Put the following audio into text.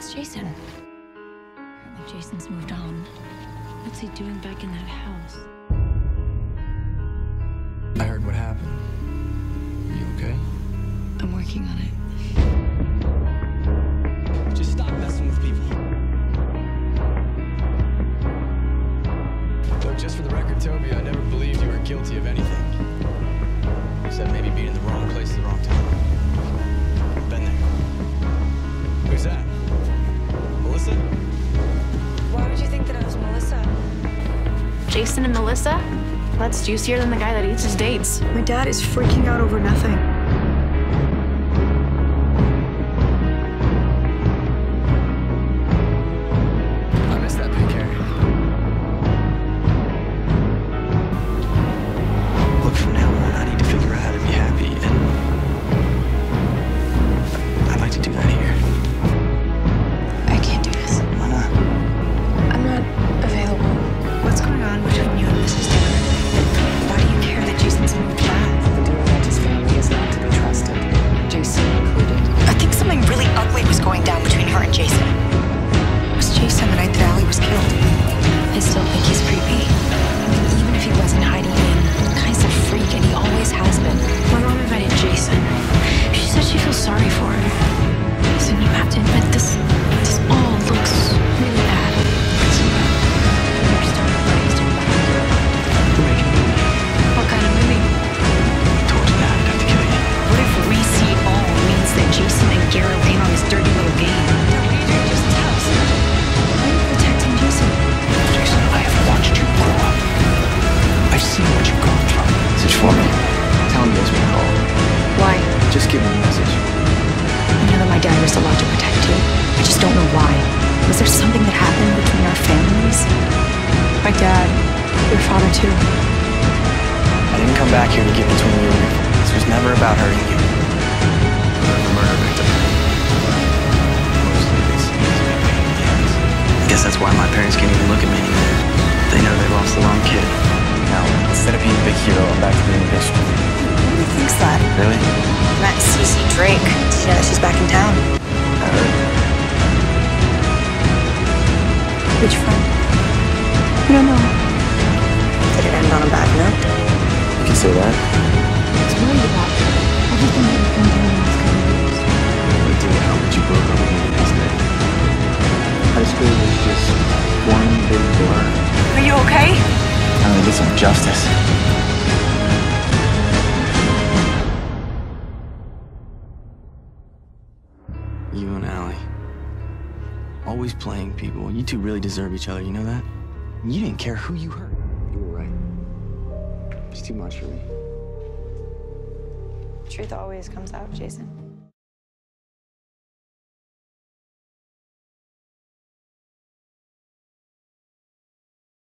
It's Jason. Apparently Jason's moved on. What's he doing back in that house? I heard what happened. Are you okay? I'm working on it. Just stop messing with people. Look, just for the record, Toby, I never believed you were guilty of anything. Except maybe being in the wrong place at the wrong time. Been there. Who's that? Melissa? Why would you think that I was Melissa? Jason and Melissa? That's juicier than the guy that eats his dates. My dad is freaking out over nothing. I miss that big hair. Look, from now on, I need to figure out how to be happy, and I'd like to do that here. I can't do this. Why not? I'm not available. What's going on between you and Mrs. DiLaurentis? Why do you care that Jason's moved back? The DiLaurentis family is not to be trusted, Jason included. I think something really ugly was going down between her and Jason. It was Jason the night that Allie was killed. I still think he's creepy. I mean, even if he wasn't hiding in, the guy's a freak, and he always has been. My mom invited Jason. She said she feels sorry for him. So you have to admit this all looks really bad. You're starting to raise your back. We're making a movie. What kind of movie? I told you that I'd have to kill you. What if we see all means that Jason and Garrett in on this dirty little game? Just tell us. Why are you protecting Jason? Jason, I have watched you grow up. I've seen what you've gone through. Message for me. Tell me as we call. Why? Just give me a message. I know that my dad was allowed to protect you. I just don't know why. Was there something that happened between our families? My dad, your father too. I didn't come back here to get between you and me. This was never about hurting you. I'm a murder victim. Mostly they see me as my pain in the ass. I guess that's why my parents can't even look at me anymore. They know they lost the wrong kid. Now, instead of being a big hero, I'm back to being a bitch. Who thinks that? Really? Met Cece Drake. Did you know that she's back in town? I heard. Which friend? I don't know. Did it end on a bad note? You can say that. I was worried about everything that you've been doing the last couple of years. Wait till how much you broke up with me the next day. High school was just one big blur. Are you okay? I'm gonna get some justice. You and Allie. Always playing people. You two really deserve each other, you know that? You didn't care who you hurt. You were right. It's too much for me. Truth always comes out, Jason.